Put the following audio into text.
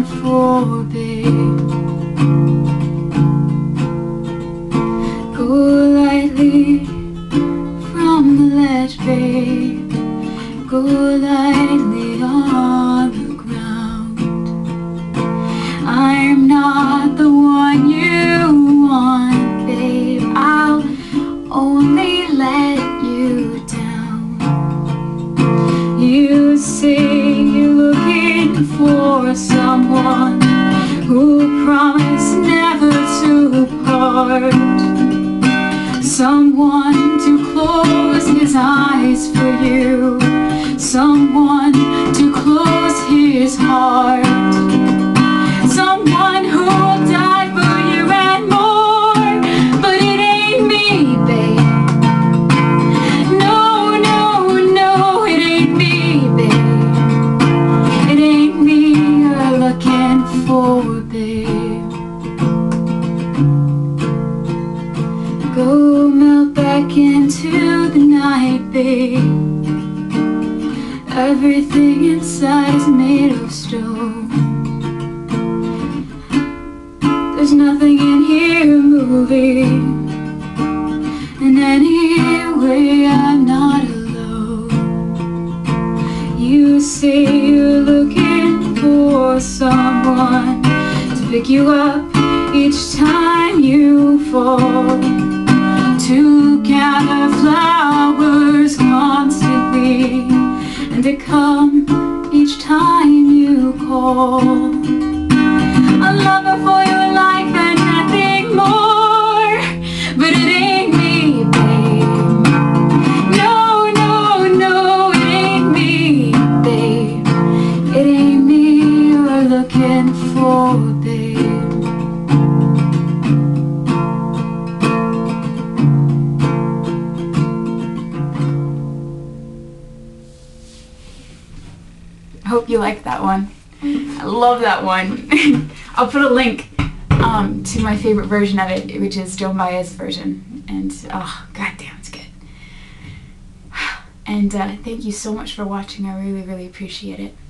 looking for, babe? Go lightly from the ledge, babe. Go lightly on the ground. I'm not the one you want, babe. I'll only let you down. You say you're looking for someone who promised never to part, someone to close his eyes for you, someone to close his heart, someone who'll die for you and more. But it ain't me, babe. No, no, no, it ain't me, babe. It ain't me you're looking for, babe. Go melt back into the night, babe. Everything inside is made of stone. There's nothing in here moving, and anyway I'm not alone. You say you're looking for someone to pick you up each time you fall, to gather flowers constantly, and to come each time you call. A lover for your life and nothing more. But it ain't me, babe. No, no, no, it ain't me, babe. It ain't me you're looking for, babe. I hope you like that one. I love that one. I'll put a link to my favorite version of it, which is Joan Baez's version. And oh, goddamn, it's good. And thank you so much for watching. I really, really appreciate it.